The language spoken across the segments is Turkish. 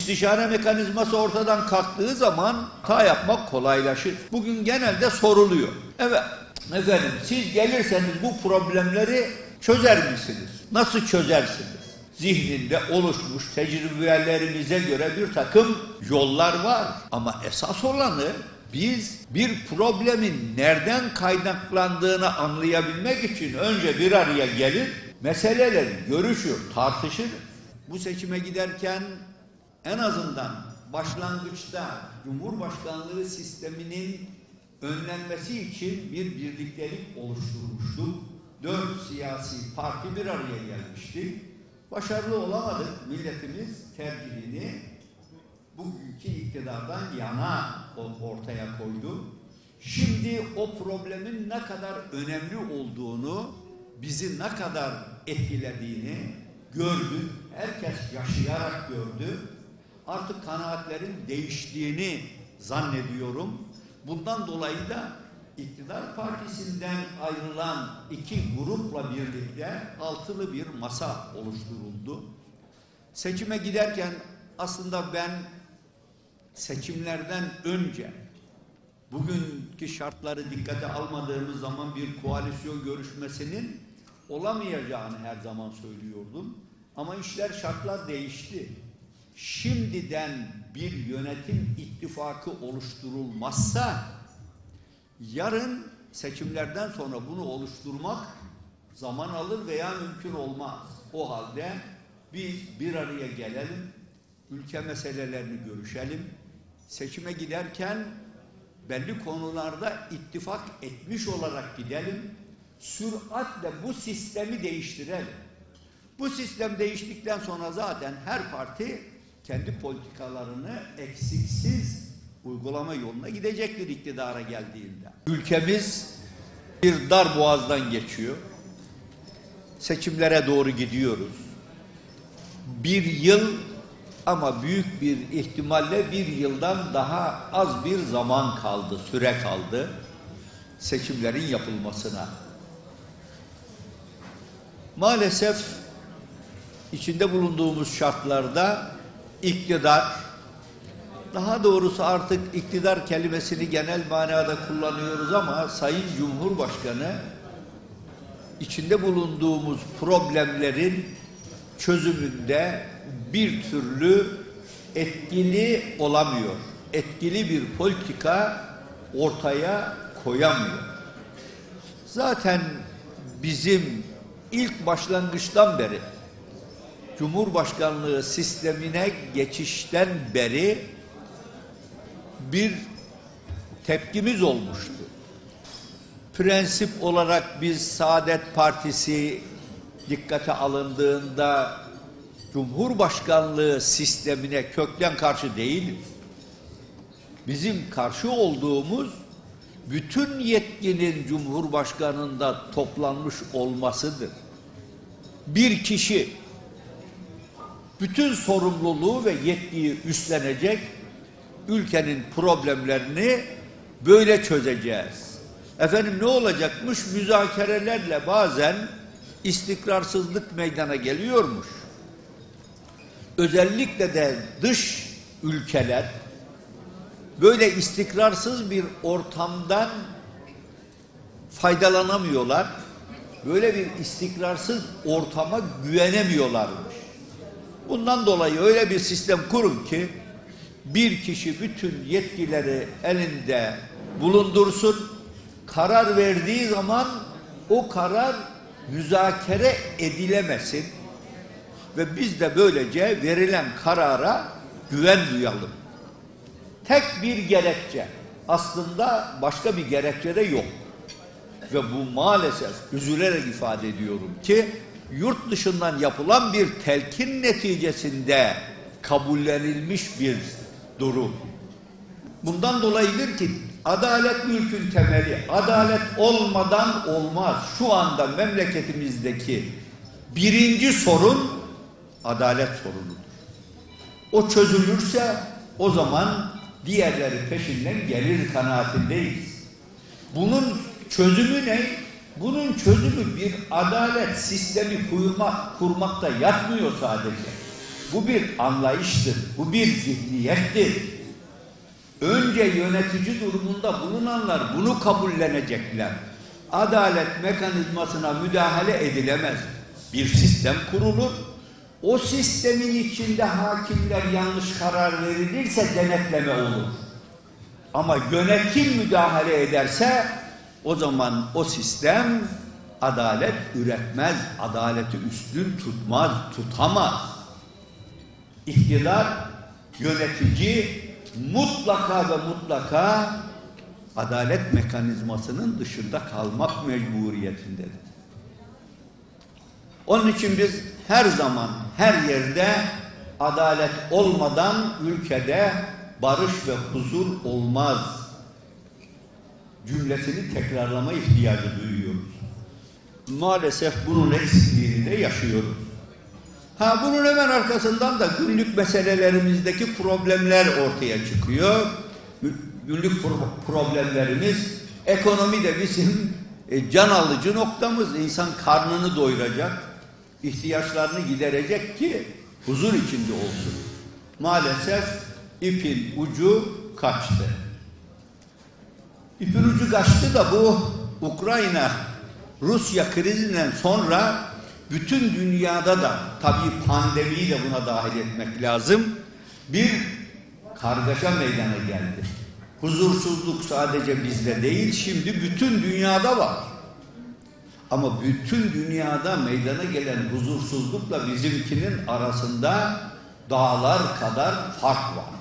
İstişare mekanizması ortadan kalktığı zaman hata yapmak kolaylaşır. Bugün genelde soruluyor. Evet efendim, siz gelirseniz bu problemleri çözer misiniz? Nasıl çözersiniz? Zihninde oluşmuş tecrübelerimize göre bir takım yollar var. Ama esas olanı biz bir problemin nereden kaynaklandığını anlayabilmek için önce bir araya gelir, meseleleri görüşür, tartışır. Bu seçime giderken en azından başlangıçta Cumhurbaşkanlığı sisteminin önlenmesi için bir birliktelik oluşturmuştuk. 4 siyasi parti bir araya gelmişti. Başarılı olamadık. Milletimiz tercihini bugünkü iktidardan yana ortaya koydu. Şimdi o problemin ne kadar önemli olduğunu, bizi ne kadar etkilediğini gördük. Herkes yaşayarak gördü. Artık kanaatlerin değiştiğini zannediyorum. Bundan dolayı da iktidar partisinden ayrılan 2 grupla birlikte altılı bir masa oluşturuldu. Seçime giderken aslında ben seçimlerden önce bugünkü şartları dikkate almadığımız zaman bir koalisyon görüşmesinin olamayacağını her zaman söylüyordum. Ama şartlar değişti. Şimdiden bir yönetim ittifakı oluşturulmazsa yarın seçimlerden sonra bunu oluşturmak zaman alır veya mümkün olmaz. O halde biz bir araya gelelim, ülke meselelerini görüşelim, seçime giderken belli konularda ittifak etmiş olarak gidelim, süratle bu sistemi değiştirelim. Bu sistem değiştikten sonra zaten her parti kendi politikalarını eksiksiz uygulama yoluna gidecektir iktidara geldiğinde. Ülkemiz bir dar boğazdan geçiyor. Seçimlere doğru gidiyoruz. Bir yıl ama büyük bir ihtimalle bir yıldan daha az bir zaman kaldı, süre kaldı seçimlerin yapılmasına. Maalesef içinde bulunduğumuz şartlarda iktidar, daha doğrusu artık iktidar kelimesini genel manada kullanıyoruz ama Sayın Cumhurbaşkanı içinde bulunduğumuz problemlerin çözümünde bir türlü etkili olamıyor. Etkili bir politika ortaya koyamıyor. Zaten bizim ilk başlangıçtan beri Cumhurbaşkanlığı sistemine geçişten beri bir tepkimiz olmuştu. Prensip olarak biz Saadet Partisi dikkate alındığında Cumhurbaşkanlığı sistemine kökten karşı değiliz. Bizim karşı olduğumuz bütün yetkinin Cumhurbaşkanı'nda toplanmış olmasıdır. Bir kişi bütün sorumluluğu ve yetkiyi üstlenecek, ülkenin problemlerini böyle çözeceğiz. Efendim ne olacakmış? Müzakerelerle bazen istikrarsızlık meydana geliyormuş. Özellikle de dış ülkeler böyle istikrarsız bir ortamdan faydalanamıyorlar. Böyle bir istikrarsız ortama güvenemiyorlarmış. Bundan dolayı öyle bir sistem kurun ki bir kişi bütün yetkileri elinde bulundursun, karar verdiği zaman o karar müzakere edilemesin ve biz de böylece verilen karara güven duyalım. Tek bir gerekçe, aslında başka bir gerekçe de yok. Ve bu maalesef üzülerek ifade ediyorum ki yurt dışından yapılan bir telkin neticesinde kabullenilmiş bir durum. Bundan dolayıdır ki adalet mülkün temeli. Adalet olmadan olmaz. Şu anda memleketimizdeki birinci sorun adalet sorunudur. O çözülürse o zaman diğerleri peşinden gelir kanaatindeyiz. Bunun çözümü ne? Bunun çözümü bir adalet sistemi kurmakta yatmıyor sadece. Bu bir anlayıştır, bu bir zihniyettir. Önce yönetici durumunda bulunanlar bunu kabullenecekler. Adalet mekanizmasına müdahale edilemez. Bir sistem kurulur. O sistemin içinde hakimler yanlış karar verilirse denetleme olur. Ama yönetim müdahale ederse o zaman o sistem adalet üretmez, adaleti üstün tutmaz, tutamaz. İktidar, yönetici mutlaka ve mutlaka adalet mekanizmasının dışında kalmak mecburiyetindedir. Onun için biz her zaman, her yerde adalet olmadan ülkede barış ve huzur olmaz cümlesini tekrarlama ihtiyacı duyuyoruz. Maalesef bunun eksikliğini de yaşıyoruz. Bunun hemen arkasından da günlük meselelerimizdeki problemler ortaya çıkıyor. Günlük problemlerimiz, ekonomi de bizim can alıcı noktamız. İnsan karnını doyuracak, ihtiyaçlarını giderecek ki huzur içinde olsun. Maalesef ipin ucu kaçtı. İpin ucu kaçtı da bu Ukrayna-Rusya krizinden sonra bütün dünyada da, tabii pandemiyi de buna dahil etmek lazım, bir kargaşa meydana geldi. Huzursuzluk sadece bizde değil, şimdi bütün dünyada var. Ama bütün dünyada meydana gelen huzursuzlukla bizimkinin arasında dağlar kadar fark var.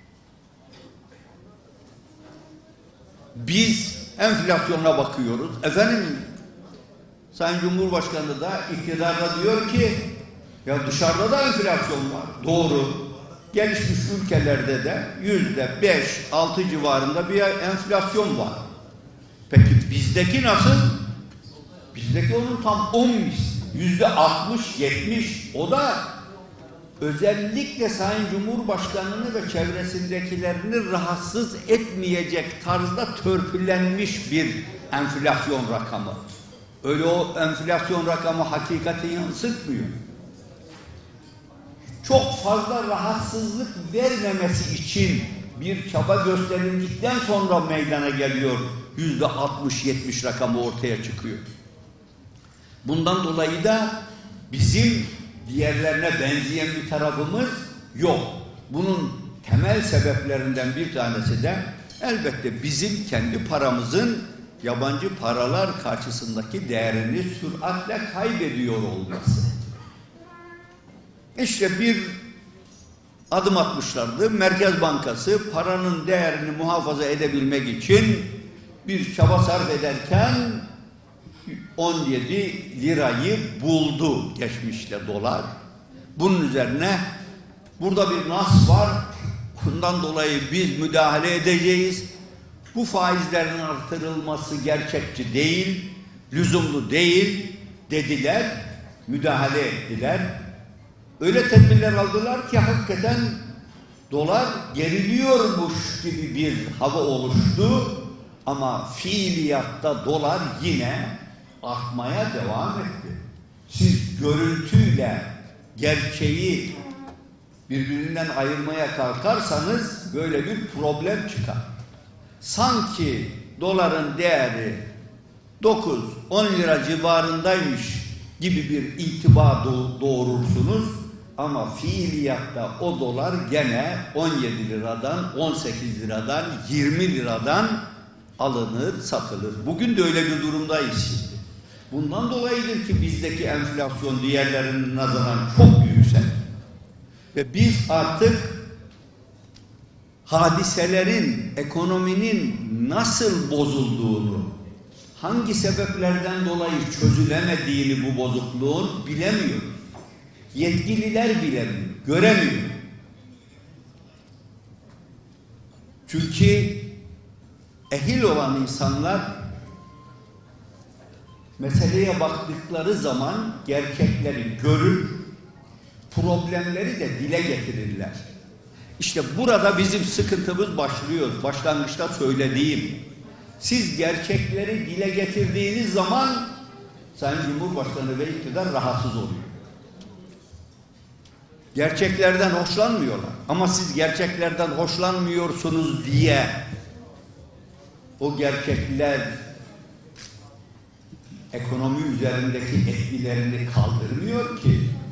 Biz enflasyona bakıyoruz. Efendim, Sayın Cumhurbaşkanı da iktidarda diyor ki ya dışarıda da enflasyon var. Doğru. Gelişmiş ülkelerde de %5-6 civarında bir enflasyon var. Peki bizdeki nasıl? Bizdeki onun tam 10 %60-70. O da özellikle Sayın Cumhurbaşkanı'nı ve çevresindekilerini rahatsız etmeyecek tarzda törpülenmiş bir enflasyon rakamı. Öyle o enflasyon rakamı hakikati yansıtmıyor. Çok fazla rahatsızlık vermemesi için bir çaba gösterildikten sonra meydana geliyor %60-70 rakamı ortaya çıkıyor. Bundan dolayı da bizim diğerlerine benzeyen bir tarafımız yok. Bunun temel sebeplerinden bir tanesi de elbette bizim kendi paramızın yabancı paralar karşısındaki değerini süratle kaybediyor olması. İşte bir adım atmışlardı. Merkez Bankası paranın değerini muhafaza edebilmek için bir çaba sarf ederken 17 lirayı buldu geçmişte dolar. Bunun üzerine burada bir nas var. Bundan dolayı biz müdahale edeceğiz. Bu faizlerin artırılması gerçekçi değil, lüzumlu değil dediler, müdahale ettiler. Öyle tedbirler aldılar ki hakikaten dolar geriliyormuş gibi bir hava oluştu. Ama fiiliyatta dolar yine artmaya devam etti. Siz görüntüyle gerçeği birbirinden ayırmaya kalkarsanız böyle bir problem çıkar. Sanki doların değeri 9-10 lira civarındaymış gibi bir intiba doğurursunuz ama fiiliyatta o dolar gene 17 liradan, 18 liradan, 20 liradan alınır, satılır. Bugün de öyle bir durumdayız şimdi. Bundan dolayıdır ki bizdeki enflasyon diğerlerinin nazaran çok yüksek. Ve biz artık hadiselerin, ekonominin nasıl bozulduğunu, hangi sebeplerden dolayı çözülemediğini bu bozukluğun bilemiyoruz. Yetkililer bilemiyor, göremiyor. Çünkü ehil olan insanlar meseleye baktıkları zaman gerçekleri görür, problemleri de dile getirirler. İşte burada bizim sıkıntımız başlıyor. Başlangıçta söylediğim. Siz gerçekleri dile getirdiğiniz zaman Sayın Cumhurbaşkanı ve iktidar rahatsız oluyor. Gerçeklerden hoşlanmıyorlar. Ama siz gerçeklerden hoşlanmıyorsunuz diye o gerçekler ekonomi üzerindeki etkilerini kaldırmıyor ki.